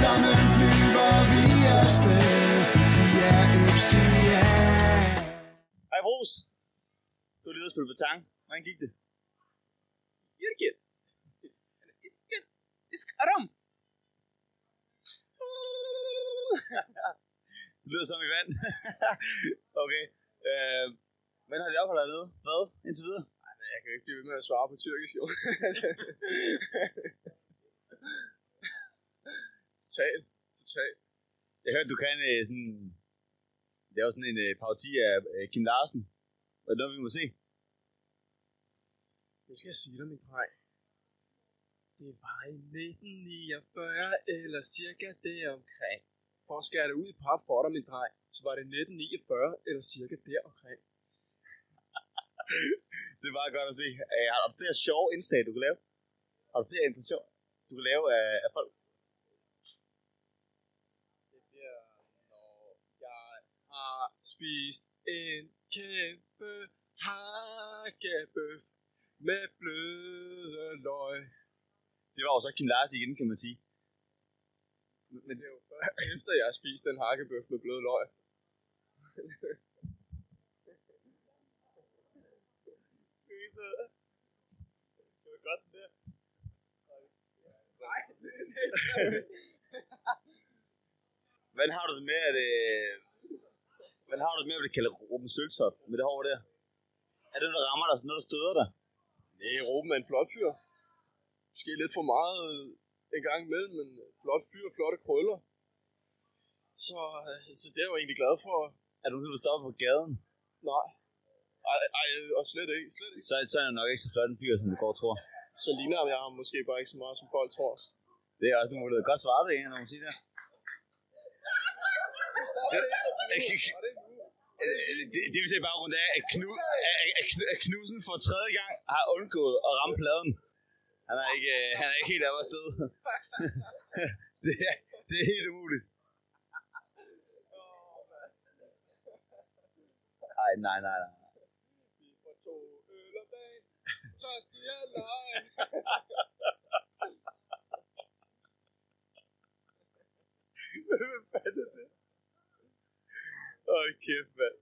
sammen flyver vi afsted. Ja, FCA. Hej Brugs. Du er lige ude at spille petang. Hvordan gik det? Jürgen. Iskaram. Det lyder som i vand. Okay. Men har de opholdt dernede? Hvad? Indtil videre? Nej, men jeg kan jo ikke blive ved med at svare på tyrkisk, jo. Totalt. Jeg hørte, du kan sådan... Det er jo sådan en parodi af Kim Larsen. Hvad er det noget, vi må se? Nu skal jeg sige dig, min dreng. Det var i 1949, eller cirka deromkring. For at skære det ud i pap for dig, min dreng, så var det 1949, eller cirka deromkring. Det er meget godt at se. Har du flere sjove indslag, du kan lave? Har du flere impressioner, du kan lave af folk? Det bliver, når jeg har spist en kæmpe hakkebøf med bløde løg. Det var jo så Kim Larsen igen, kan man sige. Men det er jo først efter, jeg har spist den hakkebøf med bløde løg. Det var godt, det der. Nej. Hvordan har du det med, at det kalder Ruben Søltoft med det hår der? Er det noget, der rammer dig, sådan noget, der støder dig? Nej, Ruben er en flot fyr. Måske lidt for meget en gang imellem, men flot fyr og flotte krøller. Så det er jeg jo egentlig glad for. Er du nødt til at stoppe på gaden? Nej. Ej, og slet ikke. Så er det nok ikke så flot en fyr, som du går tror. Så ligner jeg ham måske bare ikke så meget, som folk tror. Det er også en mulighed. Godt svare det, når man siger det. Det vil sige baggrund af, at Knudsen for tredje gang har undgået at ramme pladen. Han er ikke helt oppe afsted. Det er helt umuligt. Ej, nej. Vi får 2 øl om dagen, tørstig af løgn. Hvad fanden er det? Åh, kæft, mand.